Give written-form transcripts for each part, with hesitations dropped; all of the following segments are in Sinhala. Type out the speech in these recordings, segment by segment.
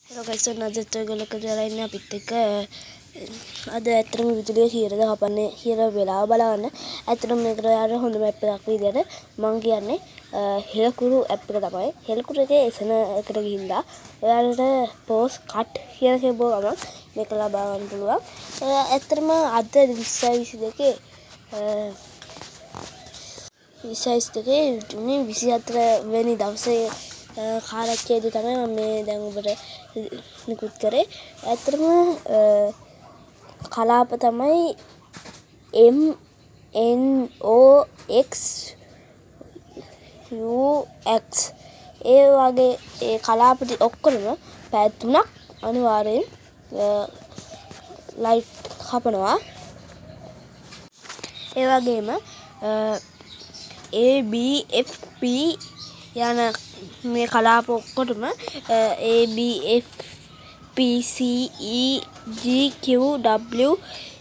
ලොකයිසන් අදත් ඔයගොල්ලෝ කරලා ඉන්නේ අපිත් එක්ක අද ඇත්තටම විදුලිය හිරද හපන්නේ හිර වෙලාව බලන්න. ඇත්තටම මේකට යාර හොඳම ඇප් එකක් විදියට මම කියන්නේ හෙලකුරු ඇප් එක තමයි. හෙලකුරු එකේ එසන එකට ගිහිල්ලා ඔයාලට පෝස්ට් කට් කියලා කියපුව ගමන් මේක ලබා ගන්න පුළුවන්. ඇත්තටම අද 2022 ජූනි 24 වෙනි දවසේ කාලච්ඡේදය තමයි මම මේ දැන් ඔබට නිකුත් කරේ. ඇත්තටම කලාප තමයි MNOXUX. ඒ වගේ ඒ කලාප ඔක්කොම පැය 3ක් අනිවාර්යෙන් ලයිට් කපනවා. ඒ වගේම ABFP යන මේ කලාප ඔක්කොටම ABFPCEGQW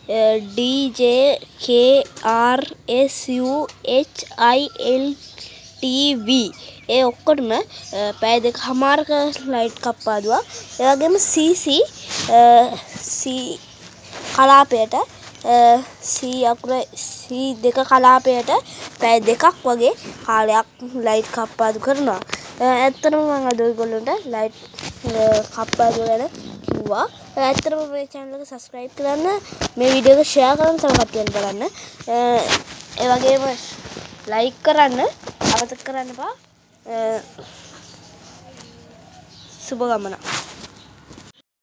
DJKRSUHILTV ඒ ඔක්කොටම පැය 2කමාරක ලයිට් කප්පාදුවා. ඒ වගේම C කලාපයට C2 කලාපයට පැය 2ක් වගේ කාලයක් ලයිට් කප්පාදු කරනවා. ඇත්තටම මම අද ඔයගොල්ලන්ට ලයිට් කප්පාදු ගැන කිව්වා. ඇත්තටම මේ channel එක subscribe කරන්න, මේ වීඩියෝ එක share කරන්න, තව කට්ටියට බලන්න. ඒ වගේම like කරන්න අමතක කරන්න එපා. සුබ ගමනක්.